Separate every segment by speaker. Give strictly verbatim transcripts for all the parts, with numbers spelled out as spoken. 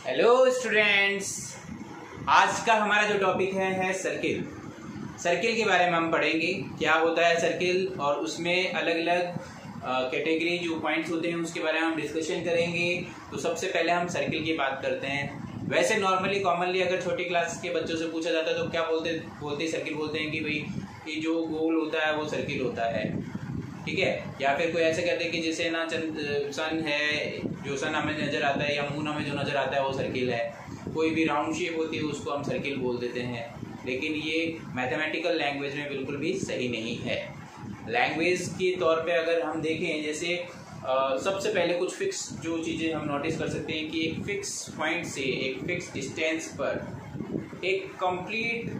Speaker 1: Hello students, आज का हमारा जो टॉपिक है है सर्किल। सर्किल के बारे में हम पढ़ेंगे क्या होता है सर्किल, और उसमें अलग अलग कैटेगरी जो पॉइंट्स होते हैं उसके बारे में हम डिस्कशन करेंगे। तो सबसे पहले हम सर्किल की बात करते हैं। वैसे नॉर्मली कॉमनली अगर छोटी क्लास के बच्चों से पूछा जाता है तो क्या बोलते बोलते सर्किल बोलते हैं कि भाई ये जो गोल होता है वो सर्किल होता है, ठीक है। या फिर कोई ऐसे कहते हैं कि जैसे ना चंद सन है, जो सन हमें नज़र आता है या मून हमें जो नज़र आता है वो सर्किल है। कोई भी राउंड शेप होती है उसको हम सर्किल बोल देते हैं, लेकिन ये मैथमेटिकल लैंग्वेज में बिल्कुल भी सही नहीं है। लैंग्वेज के तौर पे अगर हम देखें, जैसे आ, सबसे पहले कुछ फिक्स जो चीज़ें हम नोटिस कर सकते हैं कि एक फिक्स पॉइंट से एक फिक्स डिस्टेंस पर एक कंप्लीट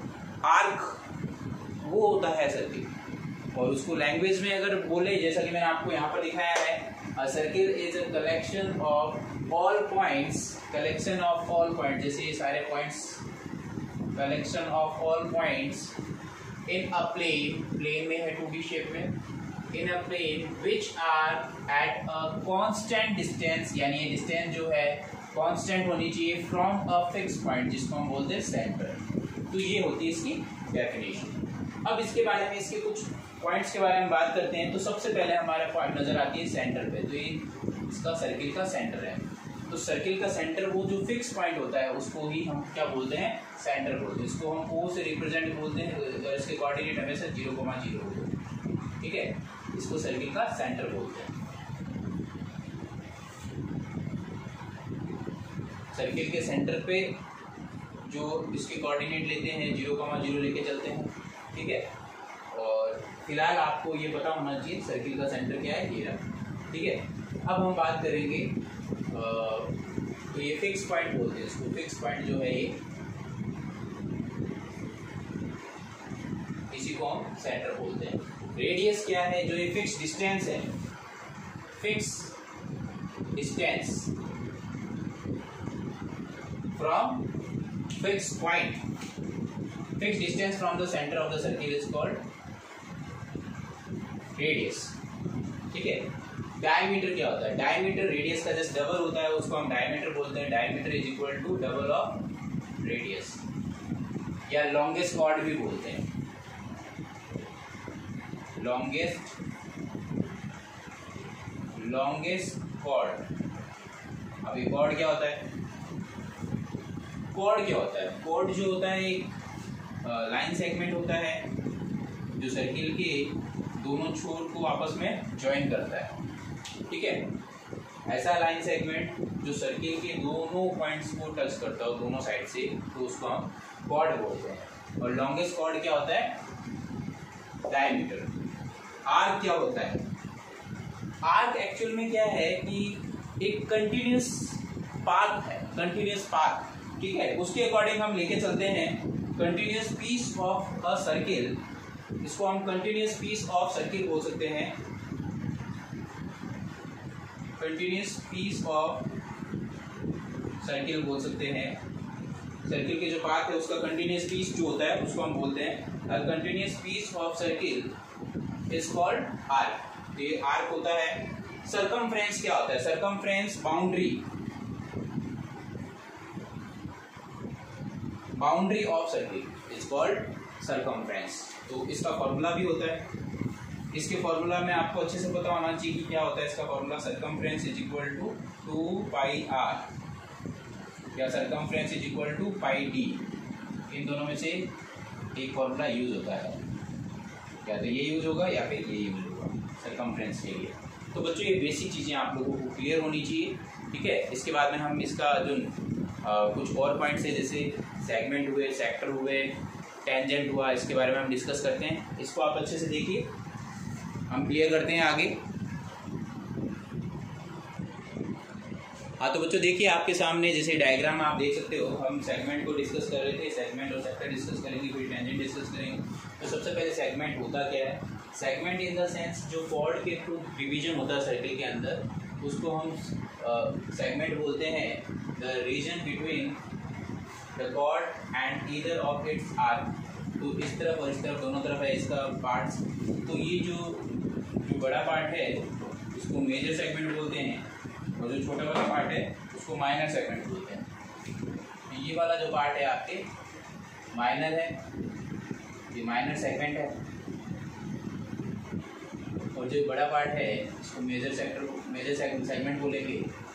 Speaker 1: आर्क वो होता है सर्किल। और उसको लैंग्वेज में अगर बोले, जैसा कि मैंने आपको यहाँ पर दिखाया है, a circle is a collection of all points, collection of all points, जैसे ये सारे points, collection of all points in a plane, plane में है टू डी शेप में, in a plane which are at a constant distance, यानी ये distance जो है कांस्टेंट होनी चाहिए फ्रॉम अ फिक्स पॉइंट जिसको हम बोलते हैं सेंटर। तो ये होती है इसकी डेफिनेशन। अब इसके बारे में, इसके कुछ पॉइंट्स के बारे में बात करते हैं। तो सबसे पहले हमारा पॉइंट नजर आती है सेंटर पे, तो ये इसका सर्किल का सेंटर है। तो सर्किल का सेंटर वो जो फिक्स पॉइंट होता है उसको ही हम क्या बोलते हैं, सेंटर बोलते हैं। इसको हम ओ से रिप्रेजेंट बोलते हैं, इसके कोऑर्डिनेट हमेशा जीरो कोमा जीरो होते हैं, ठीक है। इसको सर्किल का सेंटर बोलते हैं। सर्किल के सेंटर पे जो इसके कोऑर्डिनेट लेते हैं जीरो कोमा जीरो लेके चलते हैं, ठीक है। और फिलहाल आपको ये पता होना चाहिए सर्किल का सेंटर क्या है, ये रहा, ठीक है। अब हम बात करेंगे, आ, तो ये फिक्स पॉइंट बोलते हैं इसको। फिक्स पॉइंट जो है ये, इसी को हम सेंटर बोलते हैं। रेडियस क्या है, जो ये फिक्स डिस्टेंस है, fix distance from fix point, fix distance from the centre of the circle is called radius, ठीक है। डायमीटर क्या होता है, डायमीटर रेडियस का जस्ट डबल होता है, उसको हम डायमीटर बोलते हैं। Diameter is equal to double of radius, या लॉन्गेस्ट कॉर्ड भी बोलते हैं, लॉन्गेस्ट लॉन्गेस्ट कॉर्ड। अभी कॉर्ड क्या होता है, कॉर्ड क्या होता है, कॉर्ड जो होता है एक लाइन सेगमेंट होता है जो सर्किल के दोनों छोर को आपस में ज्वाइन करता है, ठीक है। ऐसा लाइन सेगमेंट जो सर्किल के दोनों पॉइंट्स को टच करता है दोनों साइड से, तो उसको हम कॉर्ड बोलते हैं। और लॉन्गेस्ट कॉर्ड क्या होता है, डायमीटर। आर्क क्या होता है, आर्क एक्चुअल में क्या है कि एक कंटिन्यूस पाथ है, कंटिन्यूस पाथ, ठीक है। उसके अकॉर्डिंग हम लेके चलते हैं continuous piece of a circle, इसको हम कंटिन्यूस पीस ऑफ सर्किल बोल सकते हैं, कंटिन्यूस पीस ऑफ सर्किल बोल सकते हैं। सर्किल के जो पाथ है उसका कंटिन्यूस पीस जो होता है उसको हम बोलते हैं a continuous piece of circle is called arc. ये आर्क होता है। सर्कमफ्रेंस क्या होता है, circumference boundary, boundary of circle is called circumference. तो इसका फॉर्मूला भी होता है, इसके फॉर्मूला में आपको अच्छे से पता होना चाहिए कि क्या होता है इसका formula. Circumference is equal to two pi r, या circumference is equal to pi d. इन दोनों में से एक फॉर्मूला यूज होता है, या तो ये यूज होगा या फिर ये यूज होगा सर्कमफ्रेंस के लिए। तो बच्चों ये बेसिक चीज़ें आप लोगों को क्लियर होनी चाहिए, ठीक है। इसके बाद में हम इसका जो आ, कुछ और पॉइंट्स है, जैसे सेगमेंट हुए, सेक्टर हुए, टेंजेंट हुआ, इसके बारे में हम डिस्कस करते हैं। इसको आप अच्छे से देखिए, हम क्लियर करते हैं आगे। हाँ तो बच्चों देखिए आपके सामने जैसे डायग्राम आप देख सकते हो, हम सेगमेंट को डिस्कस कर रहे थे, सेगमेंट और सेक्टर डिस्कस करेंगे, फिर टेंजेंट डिस्कस करेंगे। तो सबसे पहले सेगमेंट होता क्या है, सेगमेंट इन द सेंस जो कॉर्ड के थ्रू डिवीजन होता है सर्किल के अंदर, उसको हम सेगमेंट uh, बोलते हैं the region between the chord and either of its arc. तो इस तरफ और इस तरफ दोनों तरफ है इसका पार्ट्स। तो ये जो जो बड़ा पार्ट है इसको मेजर सेगमेंट बोलते हैं, और जो जो छोटा वाला पार्ट है उसको माइनर सेगमेंट बोलते हैं। तो ये वाला जो पार्ट है आपके माइनर है, ये माइनर सेगमेंट है, और जो बड़ा पार्ट है इसको मेजर सेक्टर मेजर सेगमेंट बोलेंगे।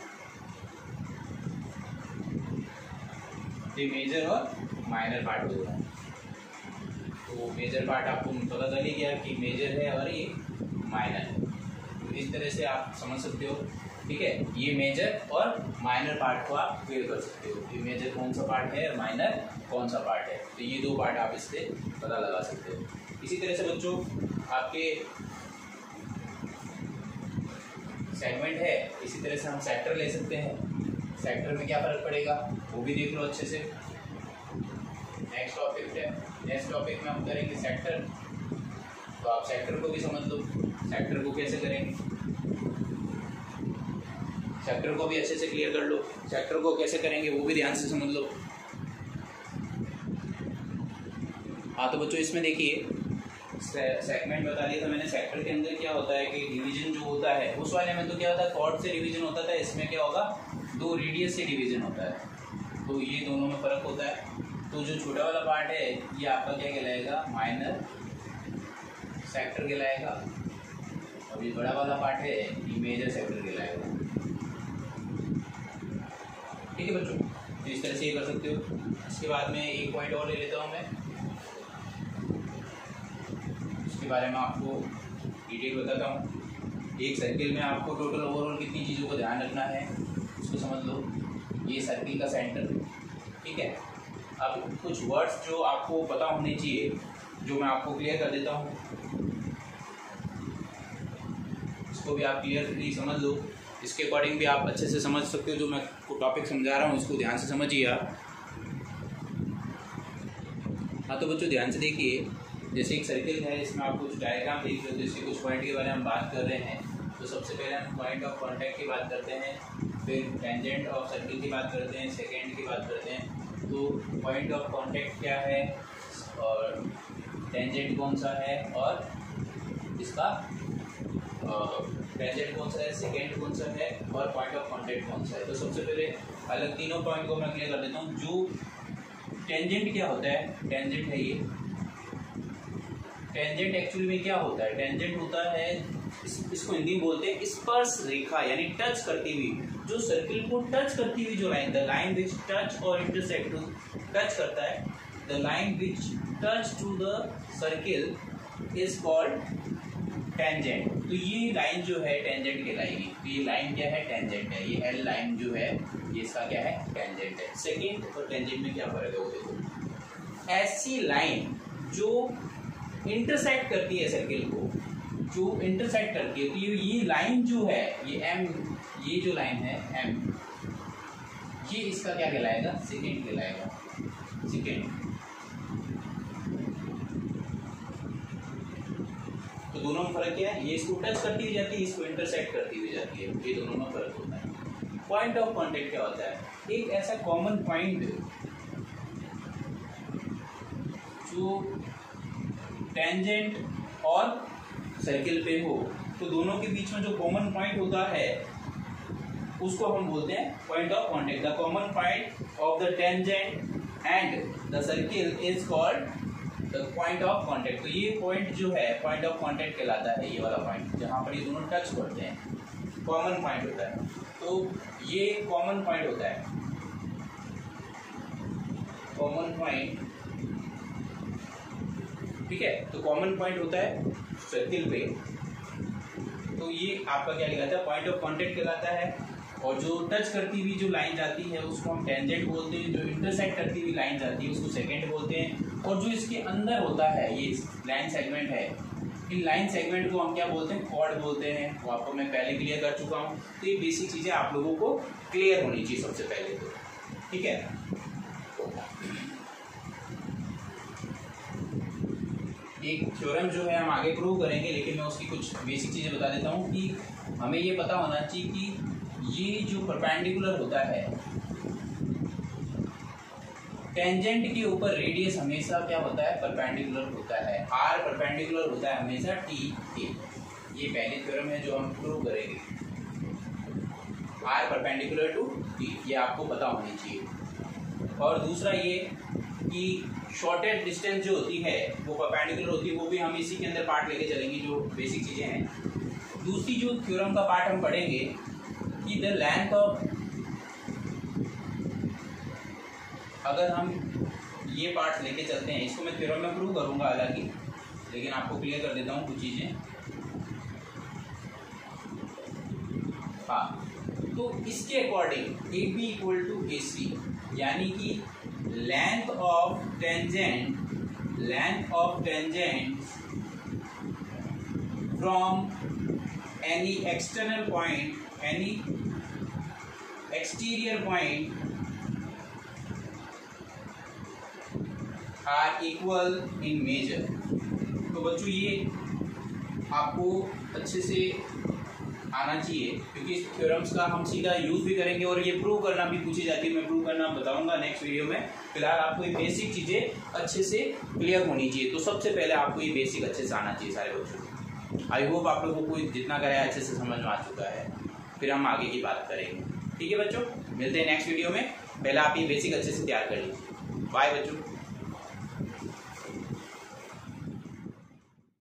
Speaker 1: ये मेजर और माइनर पार्ट हो रहा है। तो मेजर पार्ट आपको पता चल ही गया कि मेजर है और ये माइनर है। तो इस तरह से आप समझ सकते हो, ठीक है। ये मेजर और माइनर पार्ट को आप क्लियर कर सकते हो कि मेजर कौन सा पार्ट है और माइनर कौन सा पार्ट है। तो ये दो पार्ट आप इससे पता लगा सकते हो। इसी तरह से बच्चों आपके सेगमेंट है, इसी तरह से हम सेक्टर ले सकते हैं। सेक्टर में क्या फर्क पड़ेगा वो भी देख लो अच्छे से। नेक्स्ट टॉपिक है, नेक्स्ट टॉपिक में हम करेंगे सेक्टर। तो आप सेक्टर को भी समझ लो, सेक्टर को कैसे करेंगे, सेक्टर को भी अच्छे से क्लियर कर लो। सेक्टर को कैसे करेंगे वो भी ध्यान से समझ लो। हाँ तो बच्चों इसमें देखिए सेगमेंट बता दिया था मैंने। सेक्टर के अंदर क्या होता है कि डिवीजन जो होता है, उस वाले में तो क्या होता है कॉर्ड से डिवीजन होता था, इसमें क्या होगा दो रेडियस से डिवीजन होता है। तो ये दोनों में फर्क होता है। तो जो छोटा वाला पार्ट है ये आपका क्या कहलाएगा, माइनर सेक्टर कहलाएगा, और ये बड़ा वाला पार्ट है ये मेजर सेक्टर कहलाएगा। ठीक है बच्चों, तो इस तरह से ये कर सकते हो। इसके बाद में एक पॉइंट और ले लेता हूँ मैं, उसके बारे में आपको डिटेल बताता हूँ। एक सर्किल में आपको टोटल ओवरऑल कितनी चीज़ों का ध्यान रखना है उसको समझ लो। ये सर्किल का सेंटर, ठीक है। अब कुछ वर्ड्स जो आपको पता होने चाहिए जो मैं आपको क्लियर कर देता हूँ, इसको भी आप क्लियरली समझ लो। इसके अकॉर्डिंग भी आप अच्छे से समझ सकते हो। जो मैं टॉपिक समझा रहा हूँ इसको ध्यान से समझिए आप। हाँ तो बच्चों ध्यान से देखिए, जैसे एक सर्किल है इसमें आप कुछ डायग्राम देख रहे हो, जैसे कुछ पॉइंट के बारे में हम बात कर रहे हैं। तो सबसे पहले हम पॉइंट ऑफ कांटेक्ट की बात करते हैं, फिर टेंजेंट ऑफ सर्किल की बात करते हैं, सेकेंड की बात करते हैं। तो पॉइंट ऑफ कांटेक्ट क्या है और टेंजेंट कौन सा है और इसका टेंजेंट कौन सा है, सेकेंड कौन सा है और पॉइंट ऑफ कांटेक्ट कौन सा है। तो सबसे पहले अलग तीनों पॉइंट को मैं क्लियर कर देता हूँ। जो टेंजेंट क्या होता है, टेंजेंट है ये, टेंजेंट एक्चुअली में क्या होता है, टेंजेंट होता है इस, इसको हिंदी में बोलते हैं स्पर्श रेखा, यानी टच करती हुई, जो सर्किल को टच करती हुई जो line, the line which touch और इंटरसेक्ट टू टच करता है, the line which touch to the circle is called tangent. तो ये लाइन जो है टेंजेंट कहलाएगी। तो ये लाइन क्या है, टेंजेंट है। ये एल लाइन जो है ये इसका क्या है, टेंजेंट है। सेकेंड और टेंजेंट में क्या फर्क है वो देखो। ऐसी लाइन जो इंटरसेक्ट करती है सर्किल को, जो इंटरसेक्ट करती है, तो ये ये लाइन जो है ये एम, ये जो लाइन है एम, ये इसका क्या कहलाएगा, सेकेंड कहलाएगा, सेकेंड। तो दोनों में फर्क क्या है, ये इसको टच करती हुई जाती है, इसको इंटरसेक्ट करती हुई जाती है। ये दोनों में फर्क होता है। पॉइंट ऑफ कांटेक्ट क्या होता है, एक ऐसा कॉमन पॉइंट जो टेंजेंट और सर्किल पे हो, तो दोनों के बीच में जो कॉमन पॉइंट होता है उसको हम बोलते हैं point of contact. The common point of the tangent and the circle is called the point of contact. तो ये पॉइंट जो है पॉइंट ऑफ कांटेक्ट कहलाता है, ये वाला पॉइंट जहाँ पर ये दोनों टच करते हैं, कॉमन पॉइंट होता है। तो ये कॉमन पॉइंट होता है, कॉमन पॉइंट, ठीक है। तो कॉमन पॉइंट होता है सर्किल पे, तो ये आपका क्या कहलाता है, पॉइंट ऑफ कांटेक्ट कहलाता है। और जो टच करती हुई जो लाइन जाती है उसको हम टेंजेंट बोलते हैं, जो इंटरसेक्ट करती हुई लाइन जाती है उसको सेकेंड बोलते हैं। और जो इसके अंदर होता है ये लाइन सेगमेंट है, इन लाइन सेगमेंट को हम क्या बोलते हैं, कॉर्ड बोलते हैं। वो आपको मैं पहले क्लियर कर चुका हूँ। तो ये बेसिक चीजें आप लोगों को क्लियर होनी चाहिए सबसे पहले तो, ठीक है। एक थ्योरम जो है हम आगे प्रूव करेंगे, लेकिन मैं उसकी कुछ बेसिक चीजें बता देता हूँ कि हमें ये पता होना चाहिए कि ये जो परपेंडिकुलर होता है टेंजेंट के ऊपर, रेडियस हमेशा क्या होता है, परपेंडिकुलर होता है। आर परपेंडिकुलर होता है हमेशा टी के। ये पहली थ्योरम है जो हम प्रूव करेंगे। आर परपेंडिकुलर टू टी, ये आपको पता होनी चाहिए। और दूसरा ये कि शॉर्टेस्ट डिस्टेंस जो होती है वो परपेंडिकुलर होती है, वो भी हम इसी के अंदर पार्ट लेके चलेंगे, जो बेसिक चीज़ें हैं। दूसरी जो थ्योरम का पार्ट हम पढ़ेंगे कि द लेंथ ऑफ, अगर हम ये पार्ट लेके चलते हैं, इसको मैं थ्योरम में प्रूव करूंगा हालांकि, लेकिन आपको क्लियर कर देता हूँ कुछ चीज़ें। हाँ, तो इसके according A B equal to A C, यानी कि length of tangent length of tangent from any external point, any exterior point are equal in measure. तो बच्चों ये आपको अच्छे से आना चाहिए, क्योंकि इस थ्योरम्स का हम सीधा यूज भी करेंगे और ये प्रूव करना भी पूछी जाती है। मैं प्रूव करना बताऊंगा नेक्स्ट वीडियो में। फिलहाल आपको ये बेसिक चीज़ें अच्छे से क्लियर होनी चाहिए। तो सबसे पहले आपको ये बेसिक अच्छे से आना चाहिए सारे बच्चों को। आई होप आप लोगों को जितना कराया अच्छे से समझ में आ चुका है, फिर हम आगे की बात करेंगे। ठीक है बच्चों, मिलते हैं नेक्स्ट वीडियो में। पहले आप ये बेसिक अच्छे से तैयार कर लीजिए। बाय बच्चों।